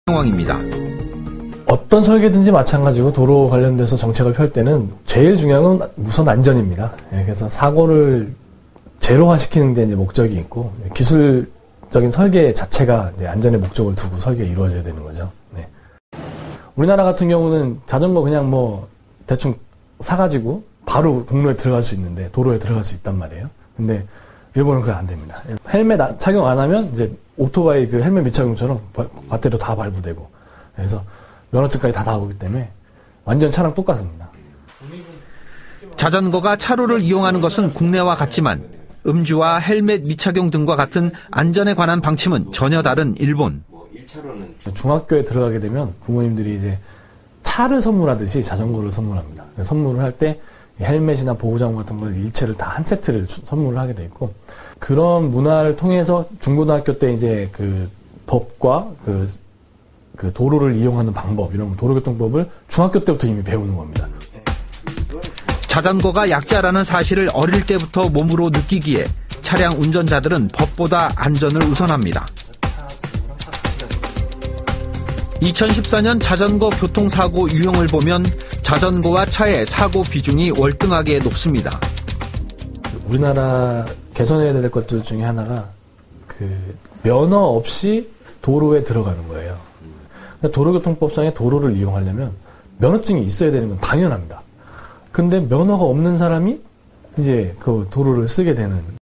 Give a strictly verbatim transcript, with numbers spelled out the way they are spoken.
상황입니다. 어떤 설계든지 마찬가지고 도로 관련돼서 정책을 펼 때는 제일 중요한 건 우선 안전입니다. 예, 그래서 사고를 제로화시키는 데 이제 목적이 있고, 기술적인 설계 자체가 이제 안전의 목적을 두고 설계가 이루어져야 되는 거죠. 네. 우리나라 같은 경우는 자전거 그냥 뭐 대충 사가지고 바로 공로에 들어갈 수 있는데, 도로에 들어갈 수 있단 말이에요. 근데 일본은 그게 안 됩니다. 헬멧 착용 안 하면 이제 오토바이 그 헬멧 미착용처럼 밧대로 다 발부되고, 그래서 면허증까지 다 나오기 때문에 완전 차랑 똑같습니다. 자전거가 차로를 이용하는 것은 국내와 같지만 음주와 헬멧 미착용 등과 같은 안전에 관한 방침은 전혀 다른 일본. 중학교에 들어가게 되면 부모님들이 이제 차를 선물하듯이 자전거를 선물합니다. 선물을 할 때 헬멧이나 보호장구 같은 걸 일체를 다 한 세트를 선물을 하게 돼 있고, 그런 문화를 통해서 중고등학교 때 이제 그 법과 그, 그 도로를 이용하는 방법, 이런 도로교통법을 중학교 때부터 이미 배우는 겁니다. 자전거가 약자라는 사실을 어릴 때부터 몸으로 느끼기에 차량 운전자들은 법보다 안전을 우선합니다. 이천십사 년 자전거 교통사고 유형을 보면 자전거와 차의 사고 비중이 월등하게 높습니다. 우리나라 개선해야 될 것들 중에 하나가 그 면허 없이 도로에 들어가는 거예요. 도로교통법상의 도로를 이용하려면 면허증이 있어야 되는 건 당연합니다. 근데 면허가 없는 사람이 이제 그 도로를 쓰게 되는